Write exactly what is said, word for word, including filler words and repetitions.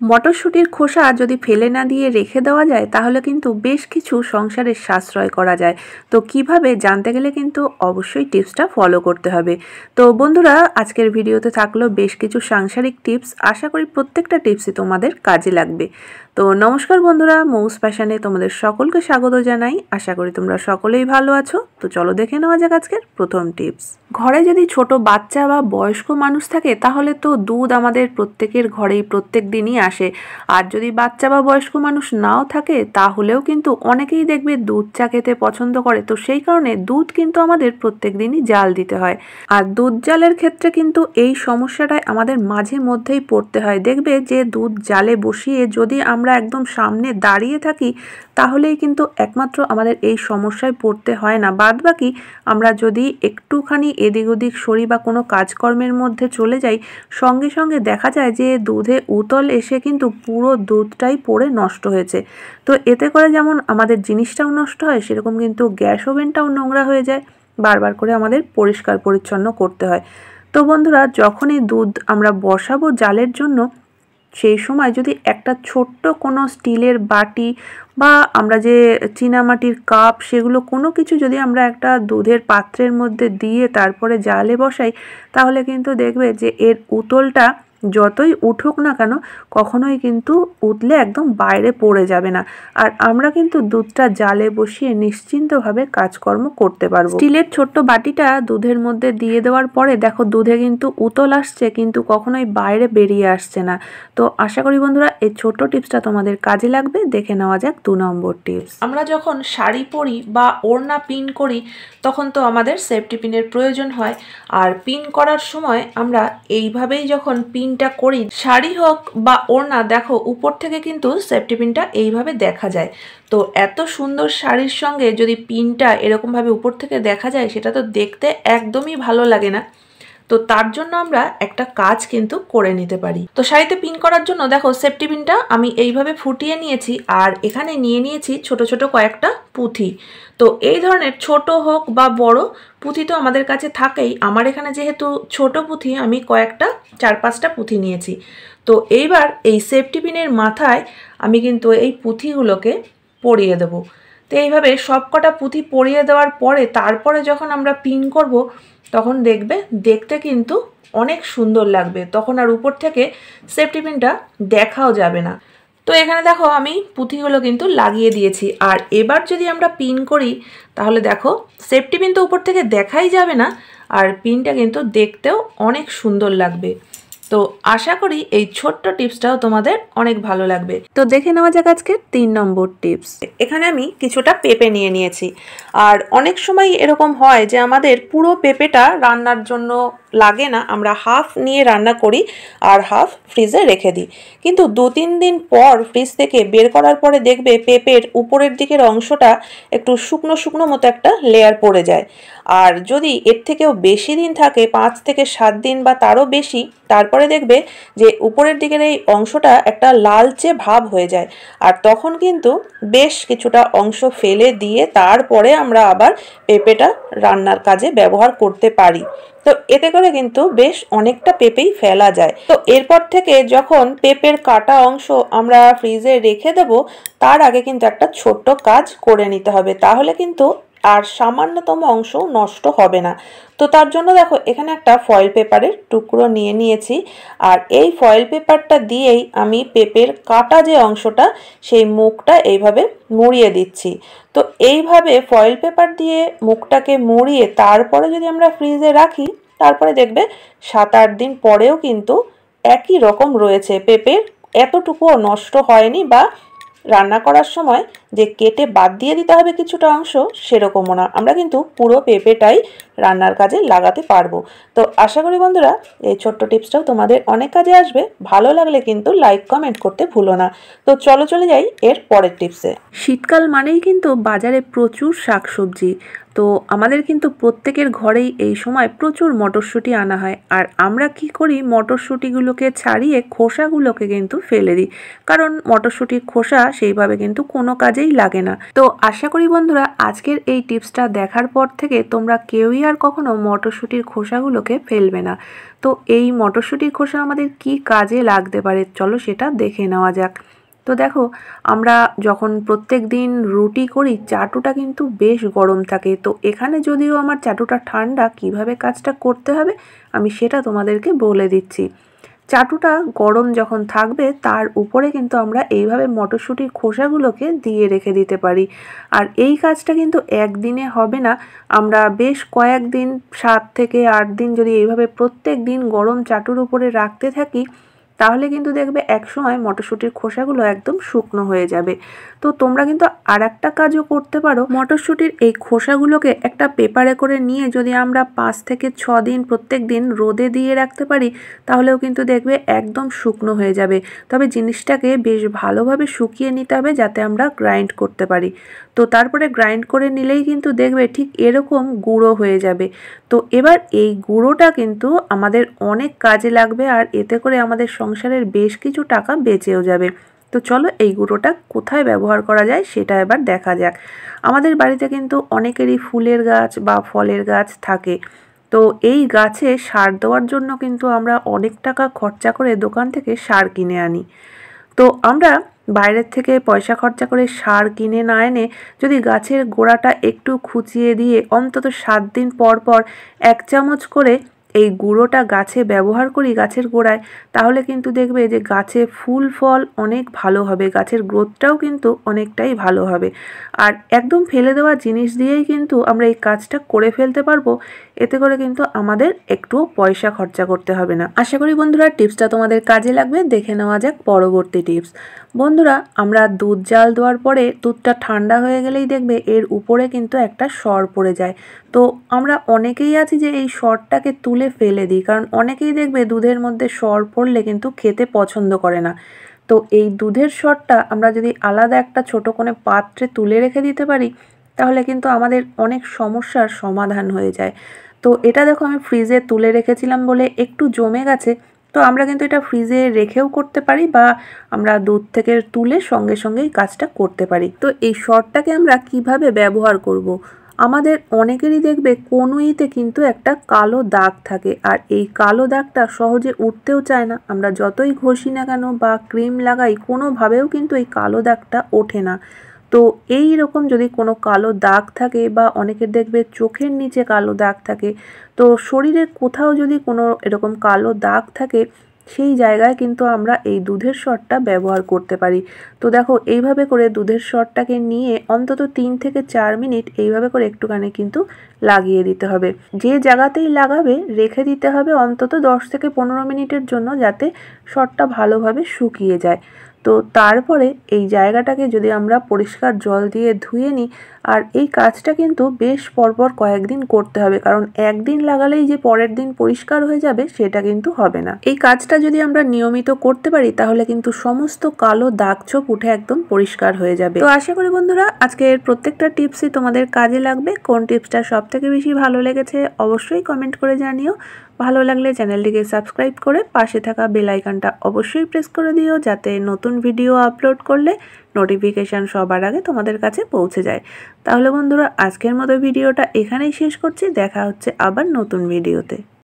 মটরশুঁটির খোসা যদি ফেলে না দিয়ে রেখে দেওয়া যায় তাহলে কিন্তু বেশ কিছু সংসারের সাশ্রয় করা যায়। তো কিভাবে জানতে গেলে কিন্তু অবশ্যই টিপসটা ফলো করতে হবে। তো বন্ধুরা, আজকের ভিডিওতে থাকলো বেশ কিছু সাংসারিক টিপস। আশা করি প্রত্যেকটা টিপসই তোমাদের কাজে লাগবে। তো নমস্কার বন্ধুরা, মৌস ফ্যাশনে তোমাদের সকলকে স্বাগত জানাই। আশা করি তোমরা সকলেই ভালো আছো। তো চলো দেখে নেওয়া যাক আজকের প্রথম টিপস। ঘরে যদি ছোট বাচ্চা বা বয়স্ক মানুষ থাকে তাহলে তো দুধ আমাদের প্রত্যেকের ঘরেই প্রত্যেক দিনই আসে। আর যদি বাচ্চা বা বয়স্ক মানুষ নাও থাকে তাহলেও কিন্তু অনেকেই দেখবে দুধ চা খেতে পছন্দ করে। তো সেই কারণে দুধ কিন্তু আমাদের প্রত্যেক দিনই জাল দিতে হয়। আর দুধ জালের ক্ষেত্রে কিন্তু এই সমস্যাটায় আমাদের মাঝে মধ্যেই পড়তে হয়। দেখবে যে দুধ জালে বসিয়ে যদি আমরা একদম সামনে দাঁড়িয়ে থাকি তাহলেই কিন্তু একমাত্র আমাদের এই সমস্যায় পড়তে হয় না। বাদ বাকি আমরা যদি একটুখানি এদিক ওদিক সরি বা কোনো কাজকর্মের মধ্যে চলে যাই, সঙ্গে সঙ্গে দেখা যায় যে দুধে উতল এসে কিন্তু পুরো দুধটাই পড়ে নষ্ট হয়েছে। তো এতে করে যেমন আমাদের জিনিসটাও নষ্ট হয়, সেরকম কিন্তু গ্যাস ওভেনটাও নোংরা হয়ে যায়। বারবার করে আমাদের পরিষ্কার পরিচ্ছন্ন করতে হয়। তো বন্ধুরা, যখনই দুধ আমরা বসাবো জালের জন্য, সেই সময় যদি একটা ছোট্ট কোনো স্টিলের বাটি বা আমরা যে চীনামাটির কাপ, সেগুলো কোনো কিছু যদি আমরা একটা দুধের পাত্রের মধ্যে দিয়ে তারপরে জালে বসাই, তাহলে কিন্তু দেখবে যে এর উতলটা যতই উঠুক না কেন কখনোই কিন্তু উতলে একদম বাইরে পড়ে যাবে না। আর আমরা কিন্তু দুধটা জালে বসিয়ে নিশ্চিন্তভাবে কাজকর্ম করতে পারবো। স্টিলের ছোট্ট বাটিটা দুধের মধ্যে দিয়ে দেওয়ার পরে দেখো দুধে কিন্তু উতল আসছে, কিন্তু কখনোই বাইরে বেরিয়ে আসছে না। তো আশা করি বন্ধুরা এই ছোট্ট টিপসটা তোমাদের কাজে লাগবে। দেখে নেওয়া যাক দু নম্বর টিপস। আমরা যখন শাড়ি পরি বা ওড়না পিন করি তখন তো আমাদের সেফটি পিনের প্রয়োজন হয়। আর পিন করার সময় আমরা এইভাবেই যখন পিনটা করি, শাড়ি হোক বা ওড়না, দেখো উপর থেকে কিন্তু সেফটি পিনটা এইভাবে দেখা যায়। তো এত সুন্দর শাড়ির সঙ্গে যদি পিনটা এরকমভাবে উপর থেকে দেখা যায়, সেটা তো দেখতে একদমই ভালো লাগে না। তো তার জন্য আমরা একটা কাজ কিন্তু করে নিতে পারি। তো শাড়িতে পিন করার জন্য দেখো সেফটি পিনটা আমি এইভাবে ফুটিয়ে নিয়েছি, আর এখানে নিয়ে নিয়েছি ছোট ছোট কয়েকটা পুঁথি। তো এই ধরনের ছোট হোক বা বড় পুঁথি তো আমাদের কাছে থাকেই। আমার এখানে যেহেতু ছোট পুঁথি, আমি কয়েকটা চার পাঁচটা পুঁথি নিয়েছি। তো এইবার এই সেফটি পিনের মাথায় আমি কিন্তু এই পুঁথিগুলোকে পরিয়ে দেবো। তো এইভাবে সব কটা পুঁথি পরিয়ে দেওয়ার পরে তারপরে যখন আমরা পিন করব, তখন দেখবে দেখতে কিন্তু অনেক সুন্দর লাগবে। তখন আর উপর থেকে সেফটি পিনটা দেখাও যাবে না। তো এখানে দেখো আমি পুঁথিগুলো কিন্তু লাগিয়ে দিয়েছি। আর এবার যদি আমরা পিন করি তাহলে দেখো সেফটি পিন তো উপর থেকে দেখাই যাবে না, আর পিনটা কিন্তু দেখতেও অনেক সুন্দর লাগবে। তো আশা করি এই ছোট্ট টিপসটাও তোমাদের অনেক ভালো লাগবে। তো দেখে নেওয়া যাক আজকের তিন নম্বর টিপস। এখানে আমি কিছুটা পেঁপে নিয়ে নিয়েছি। আর অনেক সময় এরকম হয় যে আমাদের পুরো পেঁপেটা রান্নার জন্য লাগে না, আমরা হাফ নিয়ে রান্না করি আর হাফ ফ্রিজে রেখে দিই। কিন্তু দু তিন দিন পর ফ্রিজ থেকে বের করার পরে দেখবে পেঁপের উপরের দিকের অংশটা একটু শুকনো শুকনো মতো একটা লেয়ার পড়ে যায়। আর যদি এর থেকেও বেশি দিন থাকে, পাঁচ থেকে সাত দিন বা তারও বেশি, তারপরে দেখবে যে উপরের দিকের এই অংশটা একটা লালচে ভাব হয়ে যায়। আর তখন কিন্তু বেশ কিছুটা অংশ ফেলে দিয়ে তারপরে আমরা আবার পেঁপেটা রান্নার কাজে ব্যবহার করতে পারি। তো এতে করে কিন্তু বেশ অনেকটা পেঁপেই ফেলা যায়। তো এরপর থেকে যখন পেঁপের কাটা অংশ আমরা ফ্রিজে রেখে দেব, তার আগে কিন্তু একটা ছোট্ট কাজ করে নিতে হবে, তাহলে কিন্তু আর সামান্যতম অংশ নষ্ট হবে না। তো তার জন্য দেখো এখানে একটা ফয়েল পেপারের টুকরো নিয়ে নিয়েছি। আর এই ফয়েল পেপারটা দিয়েই আমি পেঁপের কাটা যে অংশটা, সেই মুখটা এইভাবে মুড়িয়ে দিচ্ছি। তো এইভাবে ফয়েল পেপার দিয়ে মুখটাকে মুড়িয়ে তারপরে যদি আমরা ফ্রিজে রাখি, তারপরে দেখবে সাত আট দিন পরেও কিন্তু একই রকম রয়েছে। পেঁপের এতটুকুও নষ্ট হয়নি, বা রান্না করার সময় যে কেটে বাদ দিয়ে দিতে হবে কিছুটা অংশ, সেরকমও না। আমরা কিন্তু পুরো পেঁপেটাই রান্নার কাজে লাগাতে পারবো। তো আশা করি বন্ধুরা এই ছোট্ট টিপসটাও তোমাদের অনেক কাজে আসবে। ভালো লাগলে কিন্তু লাইক কমেন্ট করতে ভুলো না। তো চলো চলে যাই এর পরের টিপসে। শীতকাল মানেই কিন্তু বাজারে প্রচুর শাকসবজি। তো আমাদের কিন্তু প্রত্যেকের ঘরেই এই সময় প্রচুর মটরশুঁটি আনা হয়। আর আমরা কি করি, মটরশুঁটিগুলোকে ছাড়িয়ে খোসাগুলোকে কিন্তু ফেলে দিই, কারণ মটরশুঁটির খোসা সেইভাবে কিন্তু কোনো কাজেই লাগে না। তো আশা করি বন্ধুরা আজকের এই টিপসটা দেখার পর থেকে তোমরা কেউই আর কখনো মটরশুঁটির খোসাগুলোকে ফেলবে না। তো এই মটরশুঁটির খোসা আমাদের কি কাজে লাগতে পারে চলো সেটা দেখে নেওয়া যাক। তো দেখো, আমরা যখন প্রত্যেক দিন রুটি করি চাটুটা কিন্তু বেশ গরম থাকে। তো এখানে যদিও আমার চাটুটা ঠান্ডা, কিভাবে কাজটা করতে হবে আমি সেটা তোমাদেরকে বলে দিচ্ছি। চাটুটা গরম যখন থাকবে তার উপরে কিন্তু আমরা এইভাবে মটরশুঁটির খোসাগুলোকে দিয়ে রেখে দিতে পারি। আর এই কাজটা কিন্তু একদিনে হবে না, আমরা বেশ কয়েকদিন সাত থেকে আট দিন যদি এইভাবে প্রত্যেক দিন গরম চাটুর উপরে রাখতে থাকি তাহলে কিন্তু দেখবে একসময় মটরশুঁটির খোসাগুলো একদম শুকনো হয়ে যাবে। তো তোমরা কিন্তু আর একটা কাজও করতে পারো, মটরশুঁটির এই খোসাগুলোকে একটা পেপারে করে নিয়ে যদি আমরা পাঁচ থেকে ছ দিন প্রত্যেক দিন রোদে দিয়ে রাখতে পারি তাহলেও কিন্তু দেখবে একদম শুকনো হয়ে যাবে। তবে জিনিসটাকে বেশ ভালোভাবে শুকিয়ে নিতে হবে যাতে আমরা গ্রাইন্ড করতে পারি। তো তারপরে গ্রাইন্ড করে নিলেই কিন্তু দেখবে ঠিক এরকম গুঁড়ো হয়ে যাবে। তো এবার এই গুঁড়োটা কিন্তু আমাদের অনেক কাজে লাগবে আর এতে করে আমাদের সংসারের বেশ কিছু টাকা বেঁচেও যাবে। তো চলো এই গুঁড়োটা কোথায় ব্যবহার করা যায় সেটা এবার দেখা যাক। আমাদের বাড়িতে কিন্তু অনেকেরই ফুলের গাছ বা ফলের গাছ থাকে। তো এই গাছে সার দেওয়ার জন্য কিন্তু আমরা অনেক টাকা খরচা করে দোকান থেকে সার কিনে আনি। তো আমরা বাইরের থেকে পয়সা খরচা করে সার কিনে না এনে যদি গাছের গোড়াটা একটু খুঁচিয়ে দিয়ে অন্তত সাত দিন পর পর এক চামচ করে এই গুঁড়োটা গাছে ব্যবহার করি গাছের গোড়ায়, তাহলে কিন্তু দেখবে যে গাছে ফুল ফল অনেক ভালো হবে, গাছের গ্রোথটাও কিন্তু অনেকটাই ভালো হবে। আর একদম ফেলে দেওয়া জিনিস দিয়েই কিন্তু আমরা এই কাজটা করে ফেলতে পারবো। এতে করে কিন্তু আমাদের একটুও পয়সা খরচা করতে হবে না। আশা করি বন্ধুরা টিপসটা তোমাদের কাজে লাগবে। দেখে নেওয়া যাক পরবর্তী টিপস। বন্ধুরা, আমরা দুধ জাল দেওয়ার পরে দুধটা ঠান্ডা হয়ে গেলেই দেখবে এর উপরে কিন্তু একটা সর পড়ে যায়। তো আমরা অনেকেই আছি যে এই সরটাকে তুলে ফেলে দিই, কারণ অনেকেই দেখবে দুধের মধ্যে সর পড়লে কিন্তু খেতে পছন্দ করে না। তো এই দুধের সরটা আমরা যদি আলাদা একটা ছোটো কোনো পাত্রে তুলে রেখে দিতে পারি তাহলে কিন্তু আমাদের অনেক সমস্যার সমাধান হয়ে যায়। তো এটা দেখো আমি ফ্রিজে তুলে রেখেছিলাম বলে একটু জমে গেছে। তো আমরা কিন্তু এটা ফ্রিজে রেখেও করতে পারি বা আমরা দুধ থেকে তুলে সঙ্গে সঙ্গেই কাজটা করতে পারি। তো এই সরটাকে আমরা কিভাবে ব্যবহার করব। আমাদের অনেকেরই দেখবে কনুইতে কিন্তু একটা কালো দাগ থাকে, আর এই কালো দাগটা সহজে উঠতেও চায় না। আমরা যতই ঘষি না কেন বা ক্রিম লাগাই কোনোভাবেও কিন্তু এই কালো দাগটা ওঠে না। তো এই রকম যদি কোনো কালো দাগ থাকে বা অনেকের দেখবে চোখের নিচে কালো দাগ থাকে, তো শরীরের কোথাও যদি কোনো এরকম কালো দাগ থাকে সেই জায়গায় কিন্তু আমরা এই দুধের সরটা ব্যবহার করতে পারি। তো দেখো এইভাবে করে দুধের সরটাকে নিয়ে অন্তত তিন থেকে চার মিনিট এইভাবে করে একটুখানি কিন্তু লাগিয়ে দিতে হবে। যে জায়গাতেই লাগাবে রেখে দিতে হবে অন্তত দশ থেকে পনেরো মিনিটের জন্য, যাতে সরটা ভালোভাবে শুকিয়ে যায়। তো তারপরে এই জায়গাটাকে যদি আমরা পরিষ্কার জল দিয়ে ধুয়ে নিই, আর এই কাজটা কিন্তু বেশ পরপর কয়েকদিন করতে হবে, কারণ একদিন লাগালেই যে পরের দিন পরিষ্কার হয়ে যাবে সেটা কিন্তু হবে না। এই কাজটা যদি আমরা নিয়মিত করতে পারি তাহলে কিন্তু সমস্ত কালো দাগ ছোপ উঠে একদম পরিষ্কার হয়ে যাবে। তো আশা করি বন্ধুরা আজকের প্রত্যেকটা টিপসই তোমাদের কাজে লাগবে। কোন টিপসটা সব থেকে বেশি ভালো লেগেছে অবশ্যই কমেন্ট করে জানিও। ভালো লাগলে চ্যানেলটিকে সাবস্ক্রাইব করে পাশে থাকা বেল আইকনটা অবশ্যই প্রেস করে দিও, যাতে নতুন ভিডিও আপলোড করলে নোটিফিকেশান সবার আগে তোমাদের কাছে পৌঁছে যায়। তাহলে বন্ধুরা আজকের মতো ভিডিওটা এখানেই শেষ করছি। দেখা হচ্ছে আবার নতুন ভিডিওতে।